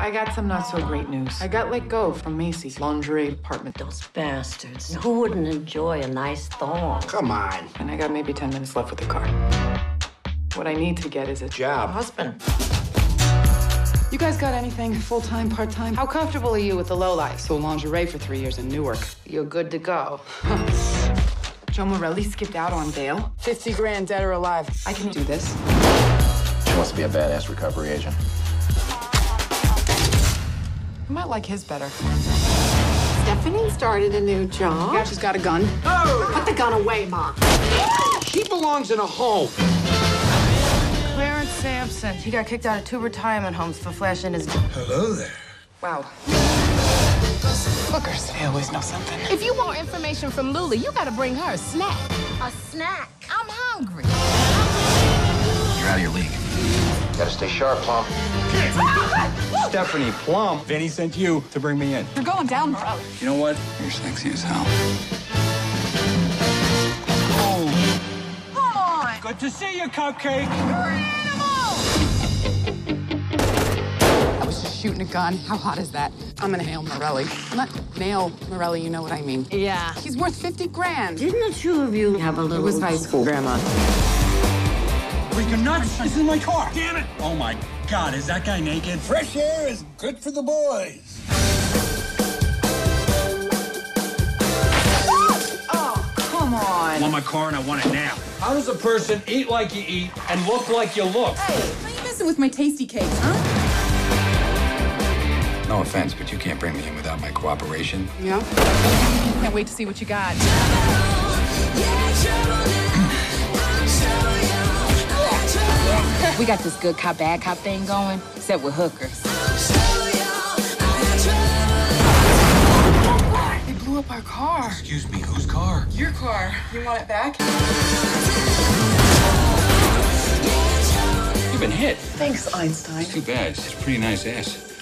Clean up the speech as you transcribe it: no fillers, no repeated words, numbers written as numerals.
I got some not so great news. I got let go from Macy's lingerie department. Those bastards. Who wouldn't enjoy a nice thong? Come on. And I got maybe 10 minutes left with the car. What I need to get is a Job. Husband. You guys got anything full-time, part-time? How comfortable are you with the lowlife? Sold lingerie for 3 years in Newark. You're good to go. Joe Morelli skipped out on bail. 50 grand, dead or alive. I can do this. She wants to be a badass recovery agent. I might like his better. Stephanie started a new job. Yeah, she's got a gun. Put the gun away, Mom. She belongs in a home. Clarence Sampson. He got kicked out of 2 retirement homes for flashing his... Hello there. Wow. Hookers. They always know something. If you want information from Luli, you gotta bring her a snack. A snack. I'm hungry. You're out of your league. Gotta stay sharp, Plum. Stephanie Plum. Vinny sent you to bring me in. You're going down, Morelli. You know what? You're sexy as hell. Come on. Good to see you, Cupcake. I was just shooting a gun. How hot is that? I'm gonna hail Morelli. Not nail Morelli, you know what I mean. Yeah. He's worth 50 grand. Didn't the two of you have a little... It was high school, Grandma. Freaking nuts. This is my car. Damn it. Oh, my God. Is that guy naked? Fresh air is good for the boys. Oh, come I on. want my car and I want it now. How does a person eat like you eat and look like you look? Hey, why are you messing with my tasty cakes, huh? No offense, but you can't bring me in without my cooperation. Yeah? Can't wait to see what you got. We got this good cop, bad cop thing going, except with hookers. They blew up our car. Excuse me, whose car? Your car. You want it back? You've been hit. Thanks, Einstein. Too bad. It's a pretty nice ass.